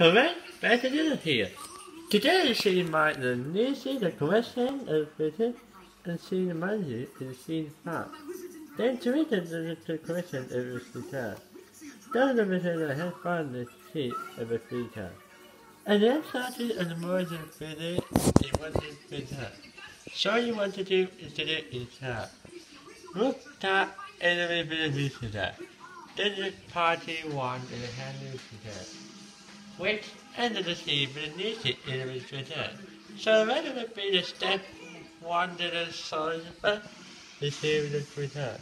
Alright, back again here. Today she might see the question of business and see the money and see the part. Then to read the question of the speaker. Don't the business have fun the sheet of the speaker. And then started on the more than finish it wasn't finished. So you want to do is to do it in chat. Look that and the business to that. Then the party won and the handle to that. Wait, and the sea beneath it in the Twitter. So rather than be the step one that is solid, the sea with the Twitter.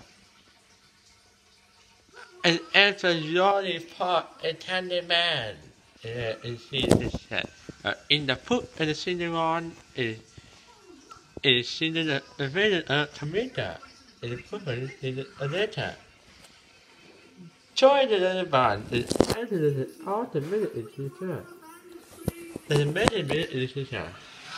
And after Lolly Pop and Tandy Man, and see this set. In the put and the sitting on is sitting the commander, and the put is a letter. Join the band is entered all the minute is return. And the minute is return.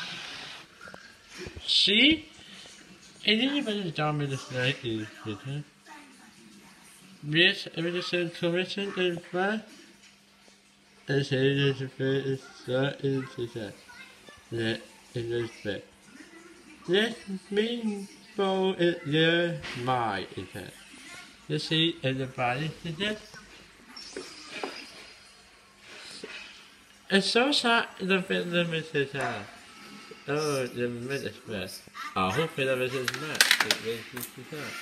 See? And anybody down with the slide is return. Yes, everything commission is fine. And say that the fair is return. That is fair. Let me go it there, my return. You see, everybody did it. And so sad the message. Oh, the message best. I hope the message best. It makes you sad.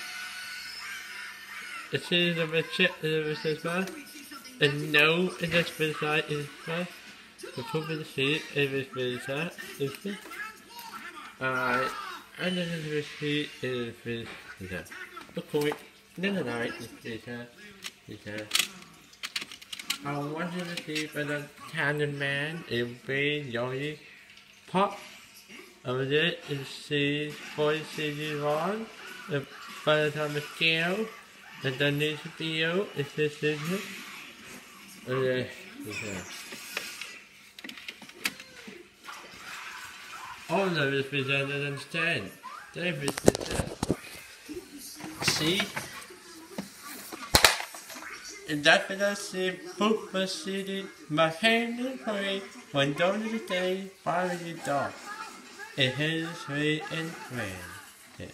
You see the message best. And no, and that's beside is best. The put in the seat, it is very sad. Is it? Alright, and then the receipt is very sad. Okay. Then the night is I wanted to see whether Cannon Man is very young pop over there is see for CD1 by the time of scale and then this video is this okay all of this presented understand David see and that when I see book was sitting, my hand is free, when down the day, following the dog. It has free and friend.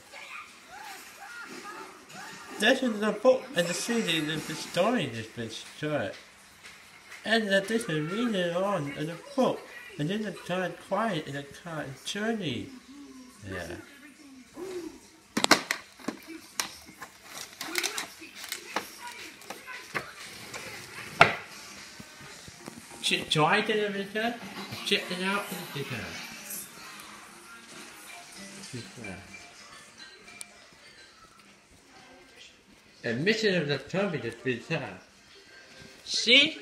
This is the book and the city of the story has been short. And that this is reading on in the book, and then the time quiet in the car journey. Yeah. Try to the video, check it out in the video. And mission of the trumpet is video. See?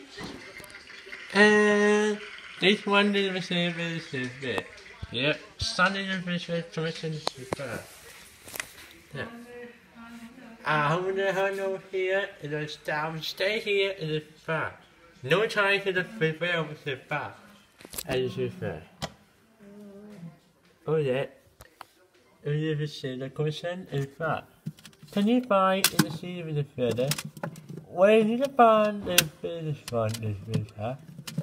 And this one is the same as this bit. Yep, Sunday is the commission is video. Yeah. I'm gonna here, and I'll stay here in the back. No time to the prevail with the back. As you say. Oh yeah. If you see the question is fat. Can you buy in the sea with the feather? When you find the finish one is with her.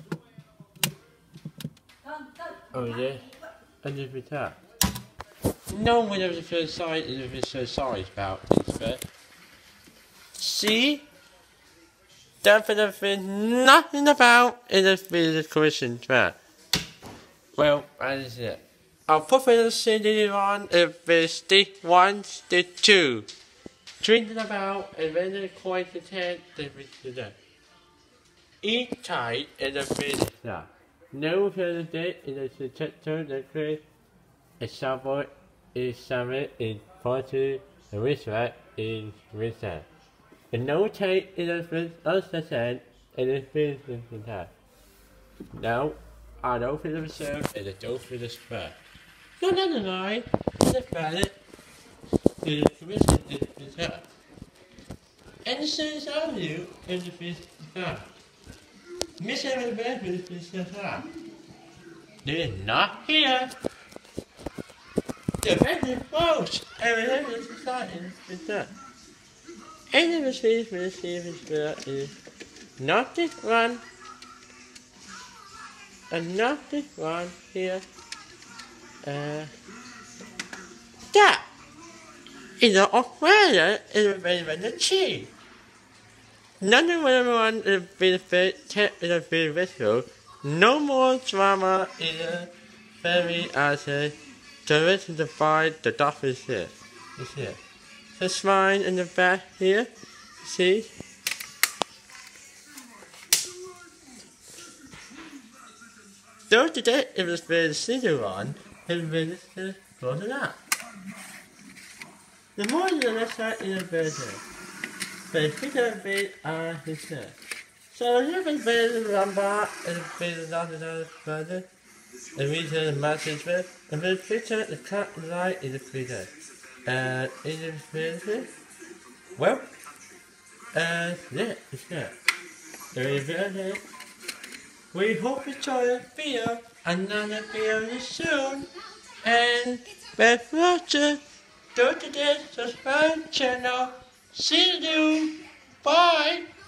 Oh yeah. And if it's that. No one ever feels sorry if it's so sorry about this bit. See? Definitely nothing about in this video question track. Well, that is it. I'll put the CD on if it's the 1, the 2. Treat it about and then the coin to 10, the video. Each tight in the video. No further date in the chapter the create. Example is summit in 40, the respect is reset. And no take in the first understand and the first in that. Now, I don't feel the myself and I don't feel the spread. No, lie. The planet is the commission is that. And the sense of you in the first in that. Miss Evan Bedford is that. They're not here. The very close. Everything is society is that. And the space for the same is not this one. another one here. That is an Australia is a very cheap. Another one is a very visual. No more drama in a very essay. The reason to find the dog is here. Is here. The spine in the back here. See? Though today it was very silly one, it was close enough. The more you listen in the better. The bigger bit are here. So you can build a number and build another further. The reason message with and the picture the cut light in the picture. And in the picture, well, yeah, it's there. Very good. We hope you enjoy the video. Another video soon. And best watching. Don't forget to subscribe channel. See you. Bye.